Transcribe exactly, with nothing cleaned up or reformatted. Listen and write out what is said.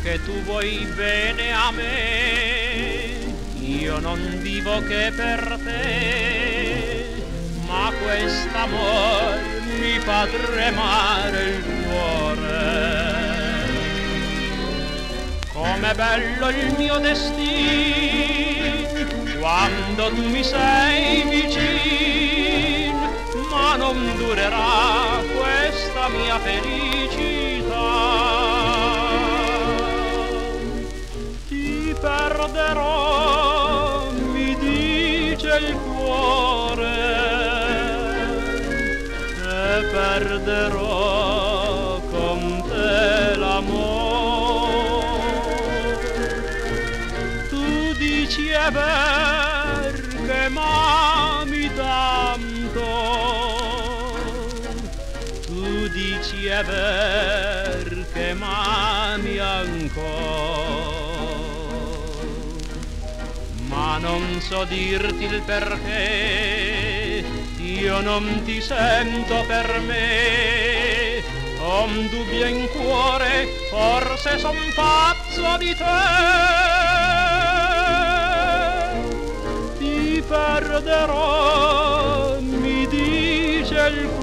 che tu vuoi bene a me, io non vivo che per te, ma quest'amor mi fa tremare il cuore. Com'è bello il mio destino quando tu mi sei vicin, ma non durerà questa mia felicità. Ti perderò, mi dice il cuore, e perderò con te l'amore. Tu dici è ver che m'ami tanto, tu dici è ver che m'ami ancora, ma non so dirti il perché, io non ti sento per me, ho un dubbio in cuore, forse son pazzo di te. Ti perderò, mi dice il cuore,